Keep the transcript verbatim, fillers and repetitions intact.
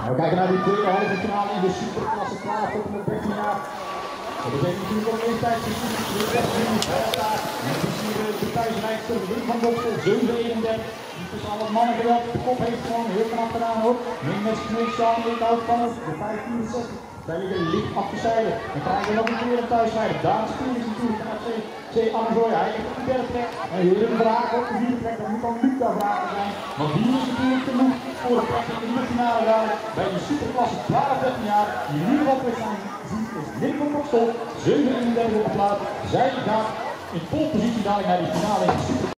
We kijken naar die tweede halve finale in de superklasse twaalf tot en met dertien jaar. Dat betekent natuurlijk ook een leeftijdsverschil. Het is hier de thuisrijkste win van Boksel, zeven eenendertig. Die tussen alle mannen geweld. De kop heeft gewoon heel knap gedaan hoor. Min met Smeetstaan, ik houd van het. De vijftienenzestig. Zij liggen licht af de zijde. Dan krijgen we nog een keer een thuisrijder. Daar speelt is natuurlijk de C C Amazoya. Hij heeft op de derde trek. En hier een vraag op de vierde trek. Dat moet dan Luca vragen zijn. Want die is natuurlijk genoeg voor de plek in de finale dadelijk. Bij de superklasse twaalf dertien jaar. Die nu wat we zijn zien is Nick van Boksel. zeven eenendertig op de plaats. Zij gaat in pole positie dadelijk naar die finale in de super.